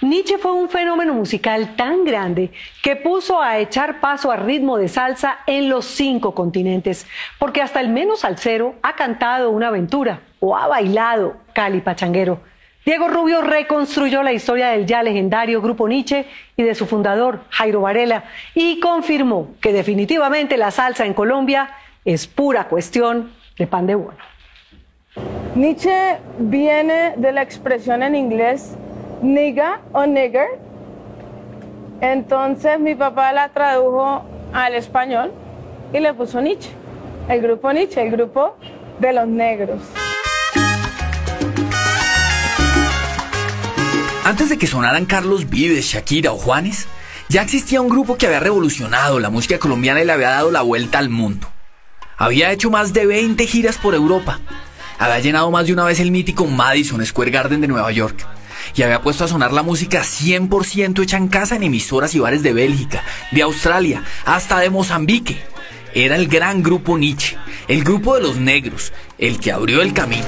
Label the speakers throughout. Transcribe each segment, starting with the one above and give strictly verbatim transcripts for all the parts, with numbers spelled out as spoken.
Speaker 1: Nietzsche fue un fenómeno musical tan grande que puso a echar paso a ritmo de salsa en los cinco continentes, porque hasta el menos salsero ha cantado una aventura o ha bailado cali pachanguero. Diego Rubio reconstruyó la historia del ya legendario grupo Nietzsche y de su fundador, Jairo Varela, y confirmó que definitivamente la salsa en Colombia es pura cuestión de pan de bono.
Speaker 2: Nietzsche viene de la expresión en inglés nigga o nigger, entonces mi papá la tradujo al español y le puso Nietzsche, el grupo Nietzsche, el grupo de los negros.
Speaker 3: Antes de que sonaran Carlos Vives, Shakira o Juanes, ya existía un grupo que había revolucionado la música colombiana y le había dado la vuelta al mundo. Había hecho más de veinte giras por Europa, había llenado más de una vez el mítico Madison Square Garden de Nueva York y había puesto a sonar la música cien por ciento hecha en casa en emisoras y bares de Bélgica, de Australia, hasta de Mozambique. Era el gran grupo Nietzsche, el grupo de los negros, el que abrió el camino.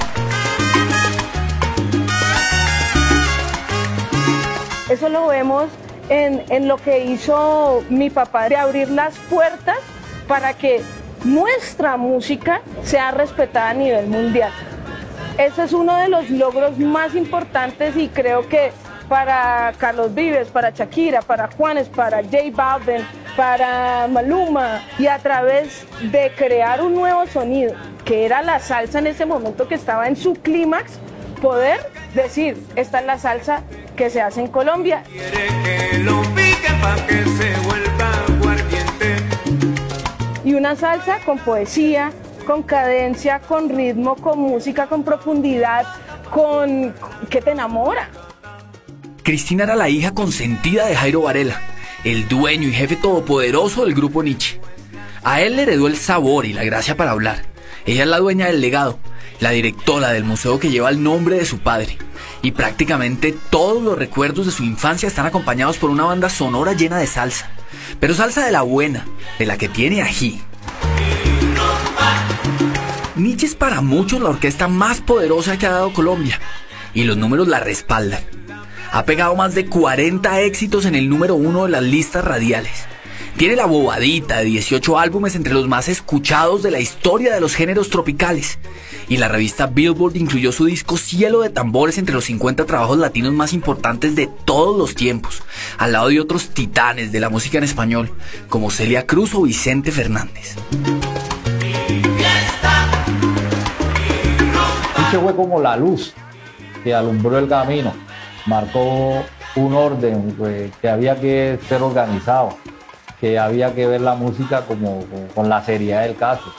Speaker 2: Eso lo vemos en, en lo que hizo mi papá, de abrir las puertas para que nuestra música sea respetada a nivel mundial. Ese es uno de los logros más importantes y creo que para Carlos Vives, para Shakira, para Juanes, para J Balvin, para Maluma, y a través de crear un nuevo sonido, que era la salsa en ese momento que estaba en su clímax, poder decir, esta es la salsa que se hace en Colombia. Y una salsa con poesía, con cadencia, con ritmo, con música, con profundidad, con que te enamora.
Speaker 3: Cristina era la hija consentida de Jairo Varela, el dueño y jefe todopoderoso del grupo Nietzsche. A él le heredó el sabor y la gracia para hablar. Ella es la dueña del legado, la directora del museo que lleva el nombre de su padre. Y prácticamente todos los recuerdos de su infancia están acompañados por una banda sonora llena de salsa. Pero salsa de la buena, de la que tiene ají. Nietzsche es para muchos la orquesta más poderosa que ha dado Colombia, y los números la respaldan. Ha pegado más de cuarenta éxitos en el número uno de las listas radiales. Tiene la bobadita de dieciocho álbumes entre los más escuchados de la historia de los géneros tropicales. Y la revista Billboard incluyó su disco Cielo de Tambores entre los cincuenta trabajos latinos más importantes de todos los tiempos, al lado de otros titanes de la música en español, como Celia Cruz o Vicente Fernández.
Speaker 4: Nietzsche fue como la luz que alumbró el camino, marcó un orden pues, que había que ser organizado, que había que ver la música como, como con la seriedad del caso.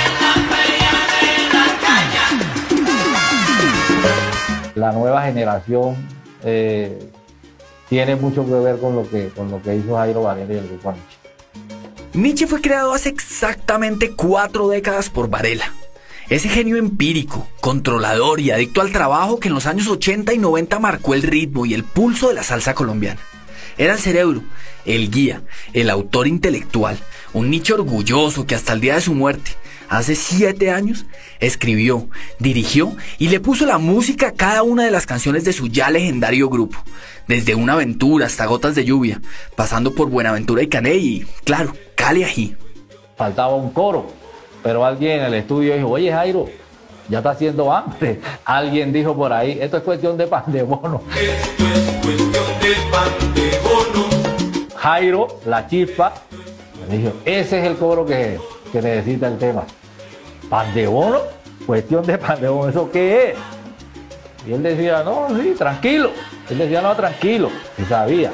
Speaker 4: La nueva generación eh, tiene mucho que ver con lo que, con lo que hizo Jairo Varela y el grupo Nietzsche.
Speaker 3: Nietzsche fue creado hace exactamente cuatro décadas por Varela. Ese genio empírico, controlador y adicto al trabajo que en los años ochenta y noventa marcó el ritmo y el pulso de la salsa colombiana. Era el cerebro, el guía, el autor intelectual, un Nietzsche orgulloso que hasta el día de su muerte, hace siete años, escribió, dirigió y le puso la música a cada una de las canciones de su ya legendario grupo, desde Una Aventura hasta Gotas de Lluvia, pasando por Buenaventura y Caney y, claro, Cali Ají.
Speaker 4: Faltaba un coro, pero alguien en el estudio dijo, oye Jairo, ya está haciendo hambre. Alguien dijo por ahí, esto es cuestión de pan de bono.
Speaker 5: Esto es cuestión de pan de bono.
Speaker 4: Jairo, la chispa, me dijo, ese es el coro que, que necesita el tema. ¿Pan de bono? Cuestión de pan de bono, ¿eso qué es? Y él decía, no, sí, tranquilo. Él decía, no, tranquilo, y sabía.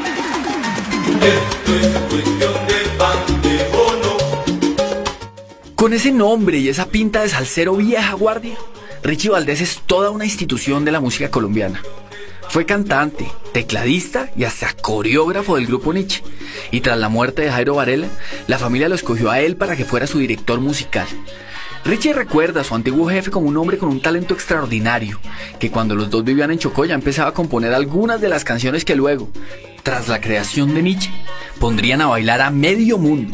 Speaker 5: Esto es cuestión de pan de bono.
Speaker 3: Con ese nombre y esa pinta de salsero vieja guardia, Richie Valdés es toda una institución de la música colombiana. Fue cantante, tecladista y hasta coreógrafo del grupo Nietzsche. Y tras la muerte de Jairo Varela, la familia lo escogió a él para que fuera su director musical. Richie recuerda a su antiguo jefe como un hombre con un talento extraordinario, que cuando los dos vivían en Chocó ya empezaba a componer algunas de las canciones que luego, tras la creación de Nietzsche, pondrían a bailar a medio mundo.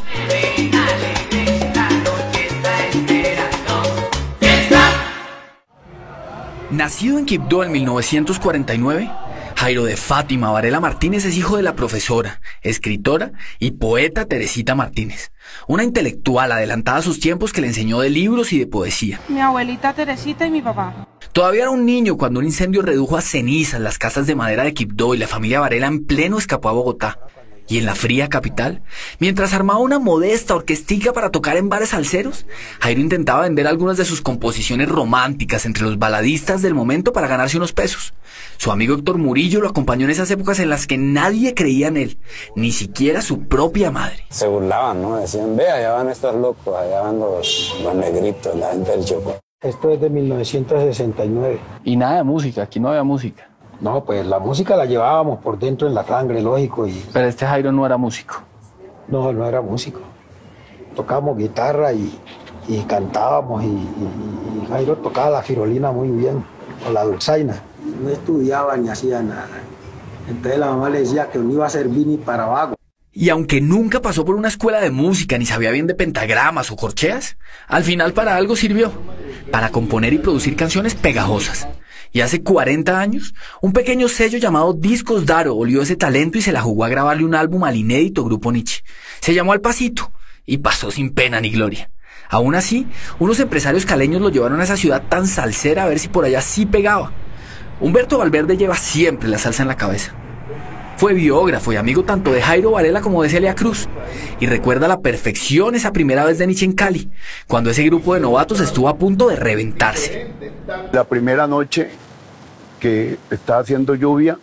Speaker 3: Nacido en Quibdó en mil novecientos cuarenta y nueve, Jairo de Fátima Varela Martínez es hijo de la profesora, escritora y poeta Teresita Martínez, una intelectual adelantada a sus tiempos que le enseñó de libros y de poesía.
Speaker 2: Mi abuelita Teresita y mi papá.
Speaker 3: Todavía era un niño cuando un incendio redujo a cenizas las casas de madera de Quibdó y la familia Varela en pleno escapó a Bogotá. Y en la fría capital, mientras armaba una modesta orquestica para tocar en bares salseros, Jairo intentaba vender algunas de sus composiciones románticas entre los baladistas del momento para ganarse unos pesos. Su amigo Héctor Murillo lo acompañó en esas épocas en las que nadie creía en él, ni siquiera su propia madre.
Speaker 6: Se burlaban, ¿no? Decían, ve, allá van estos locos, allá van los, los negritos, la gente del Chocó.
Speaker 7: Esto es de mil novecientos sesenta y nueve.
Speaker 8: Y nada de música, aquí no había música.
Speaker 7: No, pues la música la llevábamos por dentro en la sangre, lógico. Y...
Speaker 8: Pero este Jairo no era músico.
Speaker 7: No, no era músico. Tocábamos guitarra y, y cantábamos y, y, y Jairo tocaba la firolina muy bien, o la dulzaina. No estudiaba ni hacía nada. Entonces la mamá le decía que no iba a servir ni para vago.
Speaker 3: Y aunque nunca pasó por una escuela de música ni sabía bien de pentagramas o corcheas, al final para algo sirvió, para componer y producir canciones pegajosas. Y hace cuarenta años, un pequeño sello llamado Discos Daro olió ese talento y se la jugó a grabarle un álbum al inédito Grupo Nietzsche. Se llamó Al Pasito y pasó sin pena ni gloria. Aún así, unos empresarios caleños lo llevaron a esa ciudad tan salsera a ver si por allá sí pegaba. Humberto Valverde lleva siempre la salsa en la cabeza. Fue biógrafo y amigo tanto de Jairo Varela como de Celia Cruz, y recuerda a la perfección esa primera vez de Nietzsche en Cali, cuando ese grupo de novatos estuvo a punto de reventarse.
Speaker 9: La primera noche que estaba haciendo lluvia,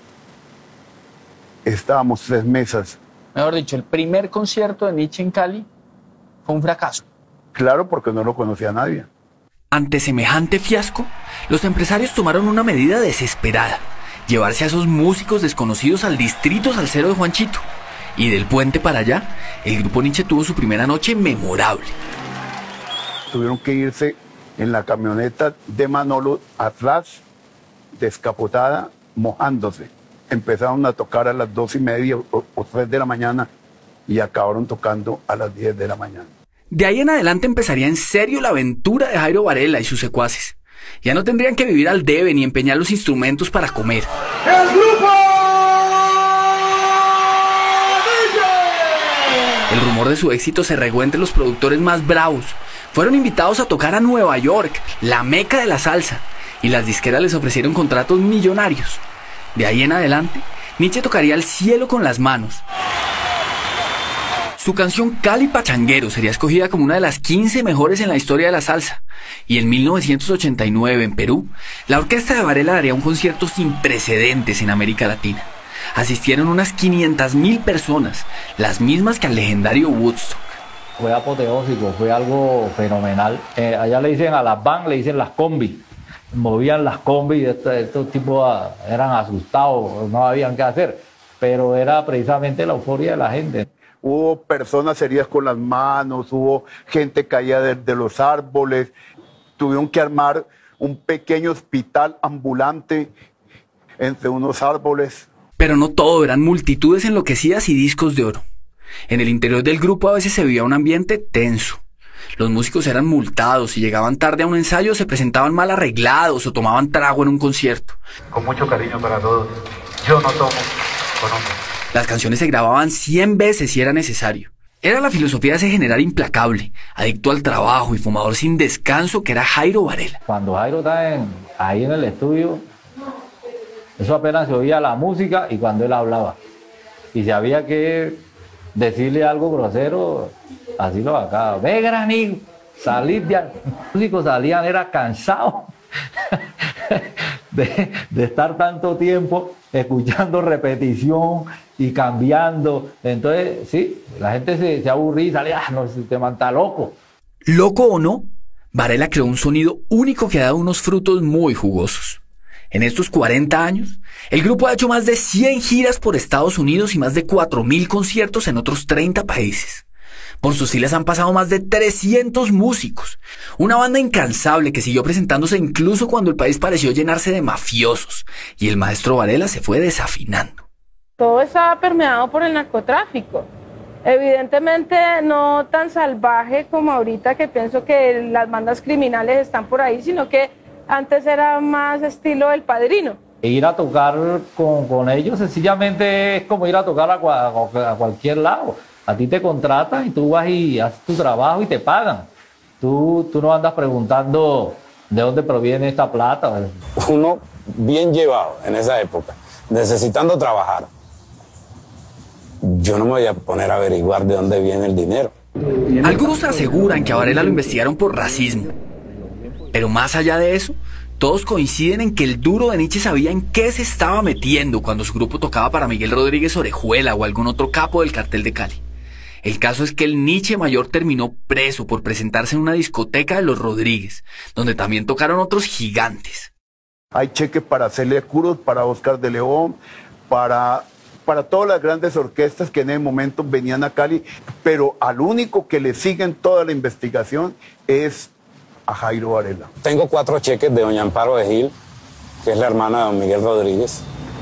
Speaker 9: estábamos tres mesas.
Speaker 8: Mejor dicho, el primer concierto de Nietzsche en Cali fue un fracaso.
Speaker 9: Claro, porque no lo conocía nadie.
Speaker 3: Ante semejante fiasco, los empresarios tomaron una medida desesperada: llevarse a esos músicos desconocidos al distrito salsero de Juanchito. Y del puente para allá, el Grupo Nietzsche tuvo su primera noche memorable.
Speaker 9: Tuvieron que irse en la camioneta de Manolo atrás, descapotada, mojándose. Empezaron a tocar a las dos y media o, o tres de la mañana y acabaron tocando a las diez de la mañana.
Speaker 3: De ahí en adelante empezaría en serio la aventura de Jairo Varela y sus secuaces. Ya no tendrían que vivir al debe ni empeñar los instrumentos para comer.
Speaker 5: ¡El grupo!
Speaker 3: El rumor de su éxito se regó entre los productores más bravos. Fueron invitados a tocar a Nueva York, la meca de la salsa, y las disqueras les ofrecieron contratos millonarios. De ahí en adelante, Nietzsche tocaría el cielo con las manos. Su canción Cali Pachanguero sería escogida como una de las quince mejores en la historia de la salsa. Y en mil novecientos ochenta y nueve, en Perú, la orquesta de Varela daría un concierto sin precedentes en América Latina. Asistieron unas quinientas mil personas, las mismas que al legendario Woodstock.
Speaker 4: Fue apoteósico, fue algo fenomenal. Eh, allá le dicen a las van, le dicen las combi. Movían las combi y estos, estos tipos ah, eran asustados, no sabían qué hacer. Pero era precisamente la euforia de la gente.
Speaker 9: Hubo personas heridas con las manos, hubo gente caída de, de los árboles. Tuvieron que armar un pequeño hospital ambulante entre unos árboles.
Speaker 3: Pero no todo, eran multitudes enloquecidas y discos de oro. En el interior del grupo a veces se vivía un ambiente tenso. Los músicos eran multados, si llegaban tarde a un ensayo se presentaban mal arreglados o tomaban trago en un concierto.
Speaker 10: Con mucho cariño para todos. Yo no tomo, conozco.
Speaker 3: Las canciones se grababan cien veces si era necesario. Era la filosofía de ese general implacable, adicto al trabajo y fumador sin descanso que era Jairo Varela.
Speaker 4: Cuando Jairo está en, ahí en el estudio, eso apenas se oía la música y cuando él hablaba. Y si había que decirle algo grosero, así lo sacaba. Ve, granito, salir de ahí. Los músicos salían, era cansado de, de estar tanto tiempo escuchando repetición y cambiando. Entonces, sí, la gente se, se aburría y salía, ah, no, este man está loco.
Speaker 3: Loco o no, Varela creó un sonido único que ha dado unos frutos muy jugosos. En estos cuarenta años, el grupo ha hecho más de cien giras por Estados Unidos y más de cuatro mil conciertos en otros treinta países. Por sus filas han pasado más de trescientos músicos. Una banda incansable que siguió presentándose incluso cuando el país pareció llenarse de mafiosos y el maestro Varela se fue desafinando.
Speaker 2: Todo estaba permeado por el narcotráfico. Evidentemente no tan salvaje como ahorita, que pienso que las bandas criminales están por ahí, sino que antes era más estilo El Padrino.
Speaker 4: E ir a tocar con, con ellos sencillamente es como ir a tocar a, a, a cualquier lado. A ti te contratan y tú vas y haces tu trabajo y te pagan. Tú, tú no andas preguntando de dónde proviene esta plata.
Speaker 6: Uno bien llevado en esa época, necesitando trabajar. Yo no me voy a poner a averiguar de dónde viene el dinero.
Speaker 3: Algunos aseguran que a Varela lo investigaron por racismo. Pero más allá de eso, todos coinciden en que el duro de Nietzsche sabía en qué se estaba metiendo cuando su grupo tocaba para Miguel Rodríguez Orejuela o algún otro capo del cartel de Cali. El caso es que el Nietzsche mayor terminó preso por presentarse en una discoteca de los Rodríguez, donde también tocaron otros gigantes.
Speaker 9: Hay cheques para Celia Cruz, para Oscar de León, para, para todas las grandes orquestas que en ese momento venían a Cali, pero al único que le siguen toda la investigación es a Jairo Varela.
Speaker 6: Tengo cuatro cheques de doña Amparo de Gil, que es la hermana de don Miguel Rodríguez.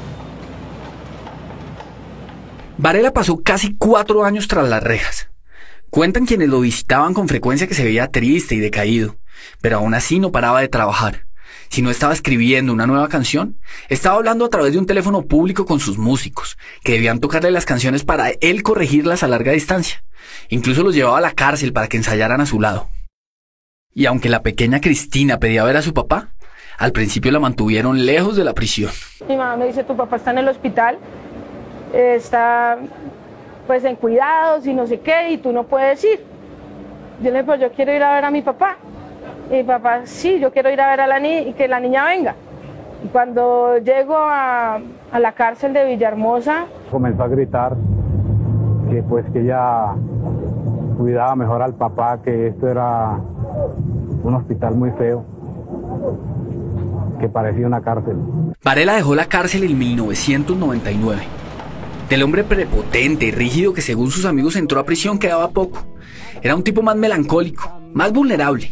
Speaker 3: Varela pasó casi cuatro años tras las rejas. Cuentan quienes lo visitaban con frecuencia que se veía triste y decaído, pero aún así no paraba de trabajar. Si no estaba escribiendo una nueva canción, estaba hablando a través de un teléfono público con sus músicos, que debían tocarle las canciones para él corregirlas a larga distancia. Incluso los llevaba a la cárcel para que ensayaran a su lado. Y aunque la pequeña Cristina pedía ver a su papá, al principio la mantuvieron lejos de la prisión.
Speaker 2: Mi mamá me dice, tu papá está en el hospital, está pues en cuidados y no sé qué, y tú no puedes ir. Yo le digo, pues yo quiero ir a ver a mi papá. Y mi papá, sí, yo quiero ir a ver a la niña y que la niña venga. Y cuando llego a, a la cárcel de Villahermosa,
Speaker 11: comenzó a gritar que pues que ella cuidaba mejor al papá, que esto era un hospital muy feo, que parecía una cárcel.
Speaker 3: Varela dejó la cárcel en mil novecientos noventa y nueve. Del hombre prepotente y rígido que según sus amigos entró a prisión quedaba poco. Era un tipo más melancólico, más vulnerable.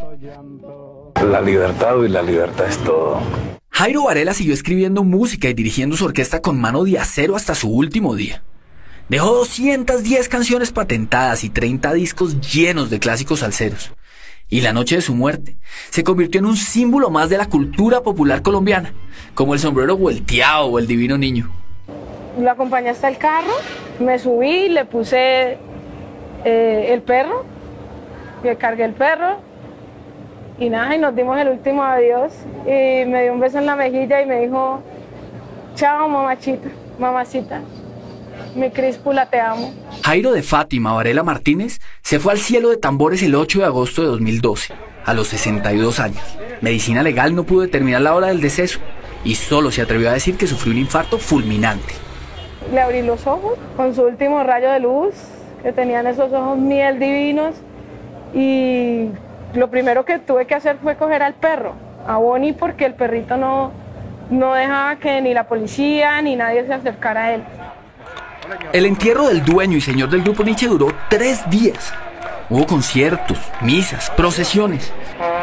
Speaker 6: La libertad y la libertad es todo.
Speaker 3: Jairo Varela siguió escribiendo música y dirigiendo su orquesta con mano de acero hasta su último día. Dejó doscientas diez canciones patentadas y treinta discos llenos de clásicos salseros. Y la noche de su muerte se convirtió en un símbolo más de la cultura popular colombiana, como el sombrero volteado o el divino niño.
Speaker 2: lo acompañé hasta el carro, me subí, le puse eh, el perro, le cargué el perro y nada, y nos dimos el último adiós y me dio un beso en la mejilla y me dijo, chao mamachita, mamacita, mi Críspula, te amo.
Speaker 3: Jairo de Fátima Varela Martínez se fue al cielo de tambores el ocho de agosto de dos mil doce, a los sesenta y dos años. Medicina legal no pudo determinar la hora del deceso y solo se atrevió a decir que sufrió un infarto fulminante.
Speaker 2: Le abrí los ojos con su último rayo de luz, que tenían esos ojos miel divinos, y lo primero que tuve que hacer fue coger al perro, a Bonnie, porque el perrito no, no dejaba que ni la policía ni nadie se acercara a él.
Speaker 3: El entierro del dueño y señor del grupo Nietzsche duró tres días. Hubo conciertos, misas, procesiones.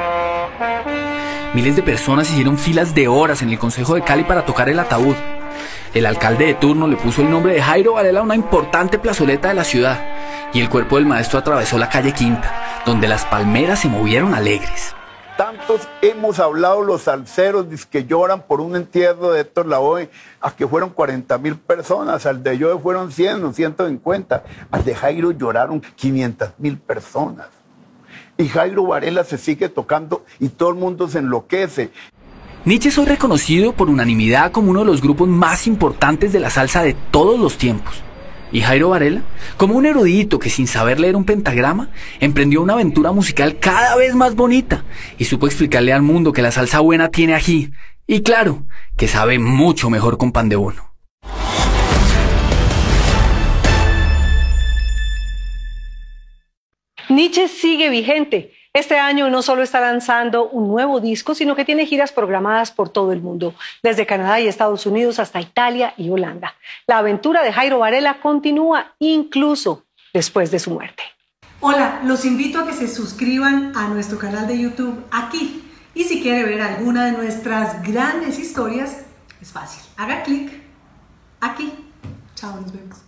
Speaker 3: Miles de personas hicieron filas de horas en el Consejo de Cali para tocar el ataúd. El alcalde de turno le puso el nombre de Jairo Varela a una importante plazoleta de la ciudad, y el cuerpo del maestro atravesó la calle Quinta, donde las palmeras se movieron alegres.
Speaker 9: Tantos hemos hablado los salseros que lloran por un entierro de Héctor Lavoe, a que fueron cuarenta mil personas, al de yo fueron cien o ciento cincuenta, al de Jairo lloraron quinientas mil personas. Y Jairo Varela se sigue tocando y todo el mundo se enloquece.
Speaker 3: Nietzsche es hoy reconocido por unanimidad como uno de los grupos más importantes de la salsa de todos los tiempos. Y Jairo Varela, como un erudito que sin saber leer un pentagrama, emprendió una aventura musical cada vez más bonita y supo explicarle al mundo que la salsa buena tiene ají, y claro, que sabe mucho mejor con pan de bono.
Speaker 1: Nietzsche sigue vigente. Este año no solo está lanzando un nuevo disco, sino que tiene giras programadas por todo el mundo, desde Canadá y Estados Unidos hasta Italia y Holanda. La aventura de Jairo Varela continúa incluso después de su muerte.
Speaker 12: Hola, los invito a que se suscriban a nuestro canal de YouTube aquí. Y si quiere ver alguna de nuestras grandes historias, es fácil. Haga clic aquí. Chao, nos vemos.